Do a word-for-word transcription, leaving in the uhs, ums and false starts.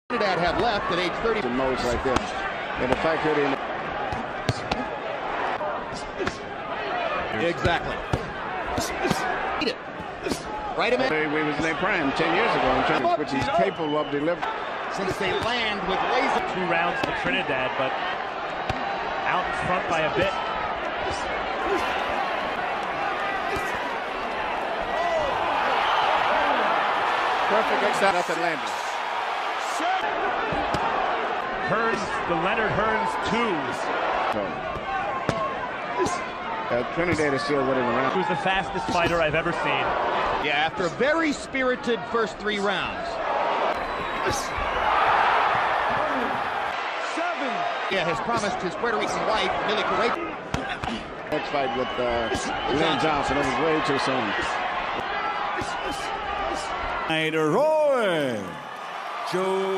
Trinidad have left at age thirty. In modes like this, and the fact that in exactly. Right him in. We was in their prime ten years ago in terms of which he's capable of delivering. Since they land with laser. Two rounds to Trinidad, but out in front by a bit. Perfect exit up and landing. Hearns, the Leonard Hearns twos. Uh, Trinidad is still winning around. Who's the fastest fighter I've ever seen. Yeah, after a very spirited first three rounds. Seven. Yeah, has promised his Puerto Rican wife, Millie Correa. Next fight with uh, Lynn Johnson, it was way too soon. Roy Joe.